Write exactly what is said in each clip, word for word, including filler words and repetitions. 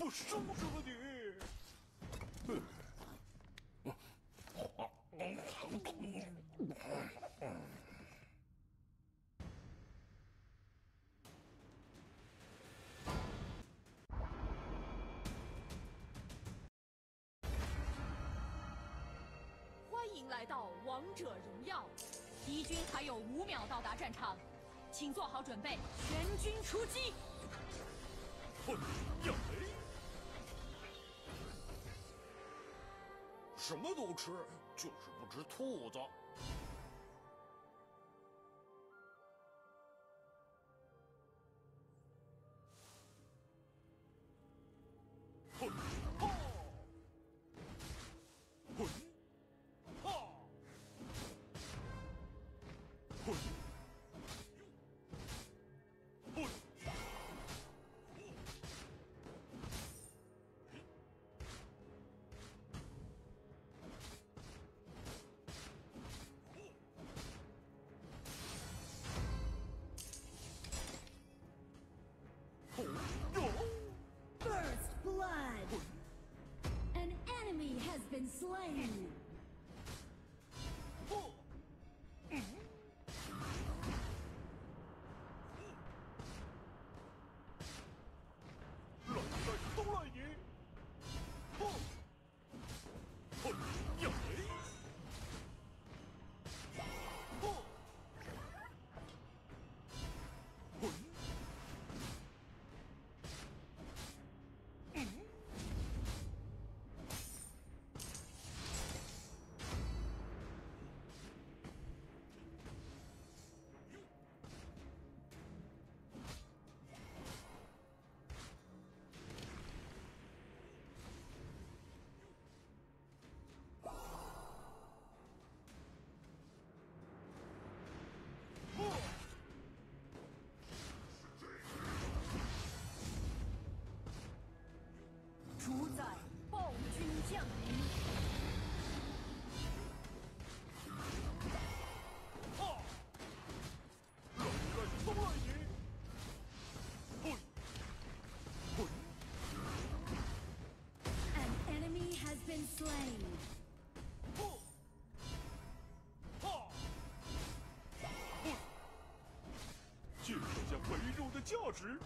我收拾了你！ 欢迎来到王者荣耀，敌军还有五秒到达战场，请做好准备，全军出击！ 哎呀！什么都吃，就是不吃兔子。混哈！混哈！混混。 First blood! An enemy has been slain! 来来都来你！哼！哼呀！哼！混！ 主宰暴君降临！ 哈！来来都来你！混！混！ An enemy has been slain! 哼！哈！混！介绍下肥肉的价值。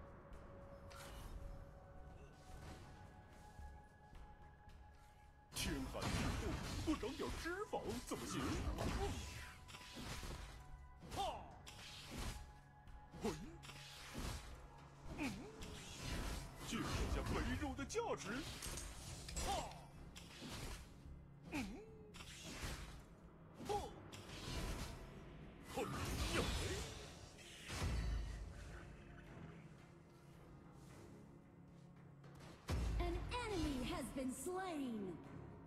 天寒地冻，不长点脂肪怎么行？哈！混！嗯！介绍下肥肉的价值。哈！嗯！哼！哼呀！ An enemy has been slain!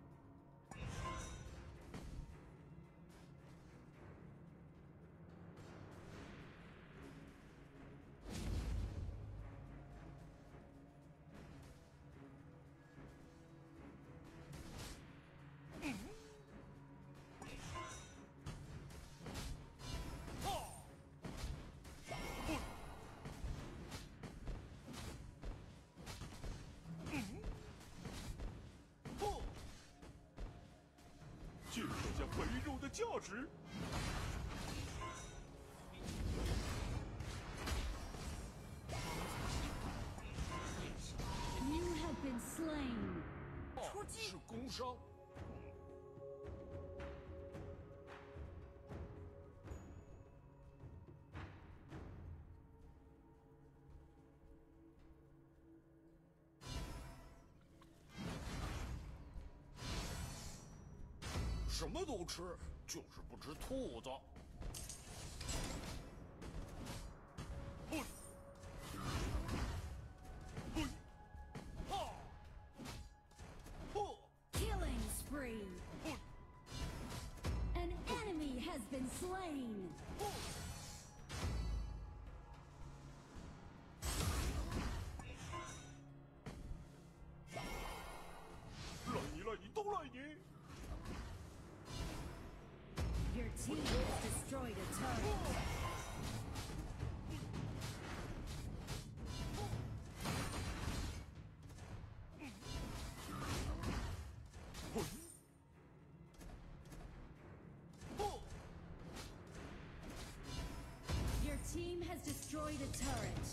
哼！介绍下肥肉的价值。 You have been slain! 出击是工伤。什么都吃，就是不吃兔子。混！混！哈！呵！ Killing spree! 混！ An enemy has been slain! 呵！来你来你都来你！ Your team has team has destroyed a turret.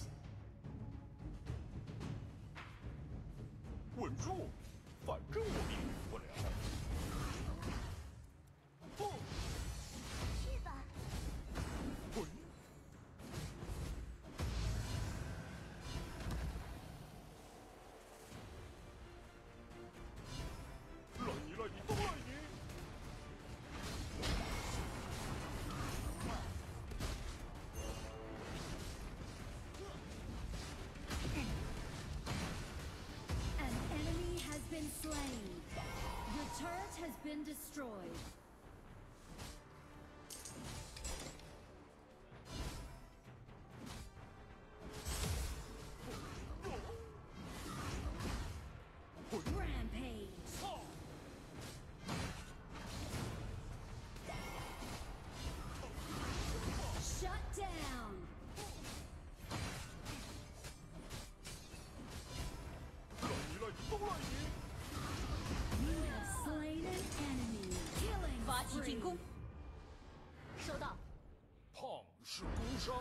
稳住，反正我避免不了。不， 去吧。 滚！来你来你都来你！ Been slain. Your turret has been destroyed. Rampage. Shut down. You have slain an enemy. Killing 发起进攻 spree.， 收到。 胖是工伤。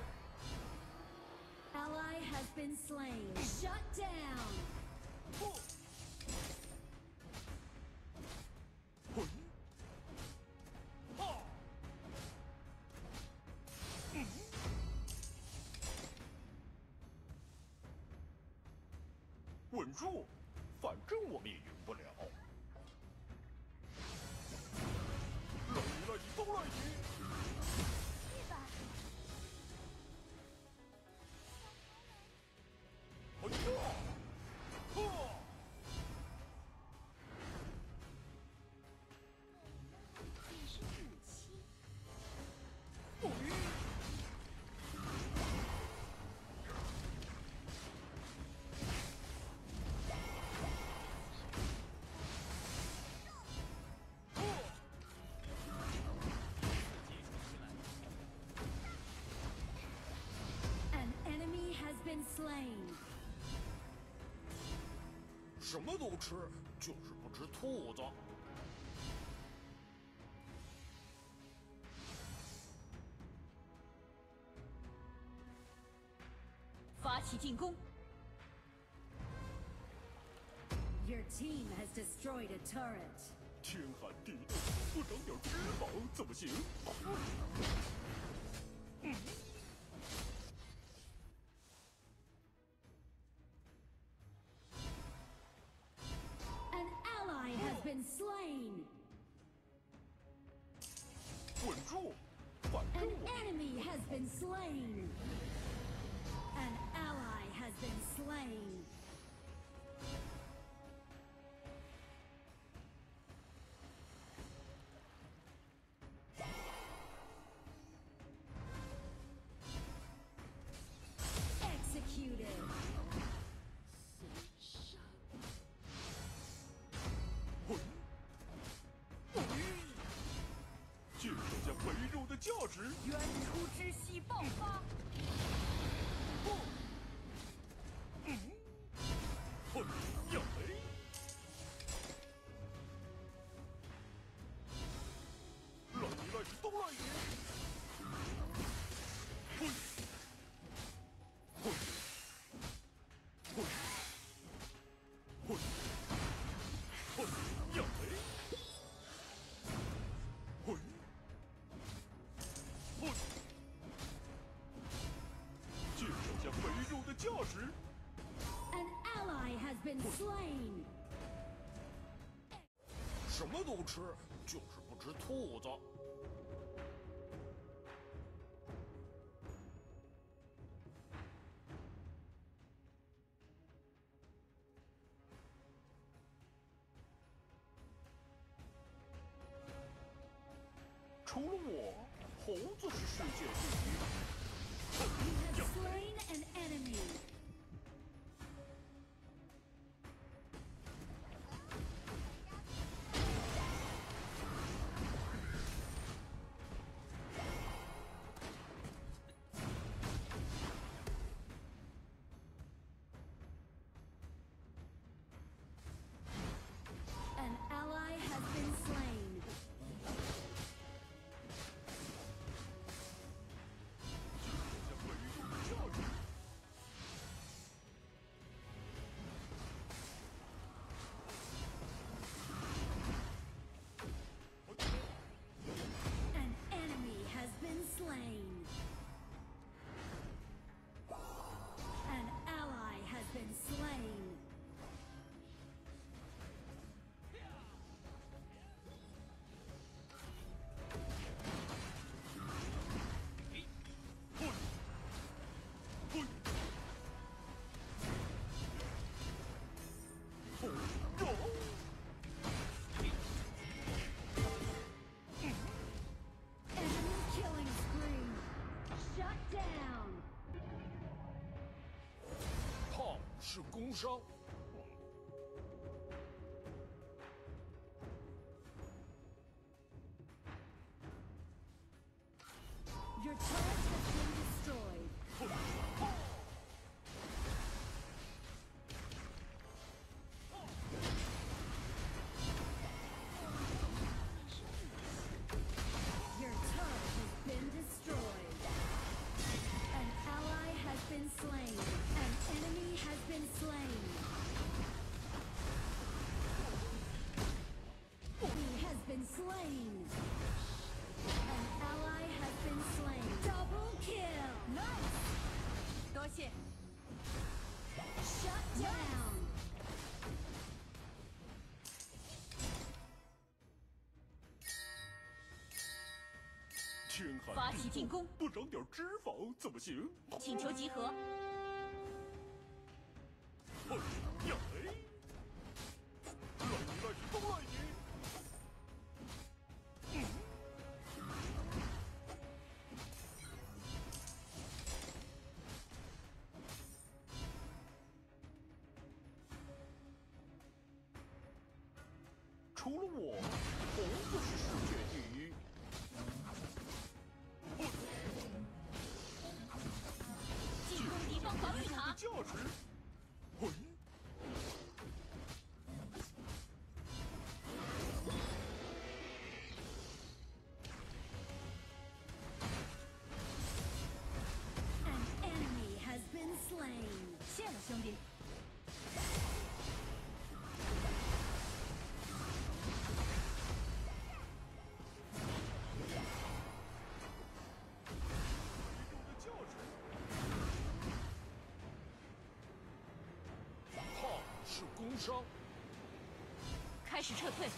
Ally has been slain. Shut down. 不，滚！啊！嗯。稳住，反正我们也赢不了。 来你来你都来你！ 去吧。 哎呀！啊！ 也是武器。 不！ Been slain. 什么都吃，就是不吃兔子。 发起进攻 Your team has destroyed a turret. 天寒地冻，不长点脂肪怎么行？嗯。 Been slain. 稳住，反正 An 我 enemy has been slain. An ally has been slain. Executed. 滚！滚！介绍下肥肉的价值。 原初之息爆发。 不，嗯，哼，呀嘿！来你来你都来你！滚！滚！滚！滚！ 混呀嘿！混！混！介绍下肥肉的价值。 An ally has been slain. 什么都吃，就是不吃兔子。除了我，猴子是世界第一。 You have slain an enemy. An ally has been slain. 是工伤。 Your turret has been destroyed. Your turret has been destroyed. An ally has been slain. An enemy has been slain. He has been slain. An ally has been slain. Double kill. Nice. 多谢。 Shut down. 天寒发起进攻， 不长点脂肪怎么行？ 请求集合。 哎呀哎！赖你赖你都赖你！嗯。除了我，猴子是世界第一。 进攻敌方防御塔。 价值。喂。 An enemy has been slain. 谢了，兄弟。 是工伤。 开始撤退。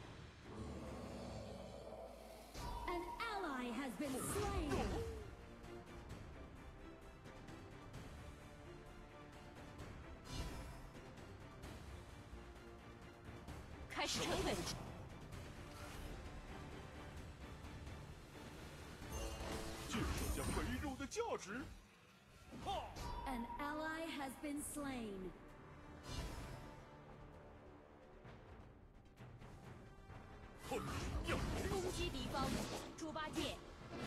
An ally has been slain. 开始撤退。 介绍下肥肉的价值。哈！ An ally has been slain. 攻击敌方，猪八戒。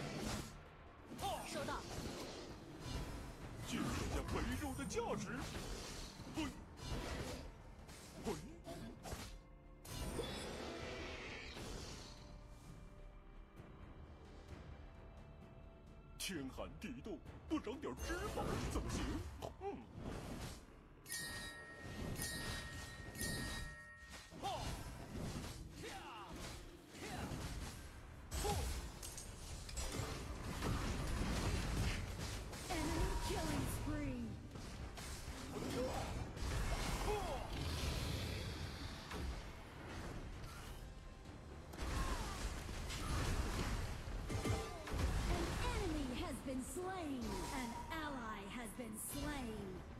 收到。 介绍下肥肉的价值。喂，喂。天寒地冻，不长点脂肪怎么行？嗯。 Been slain. An ally has been slain.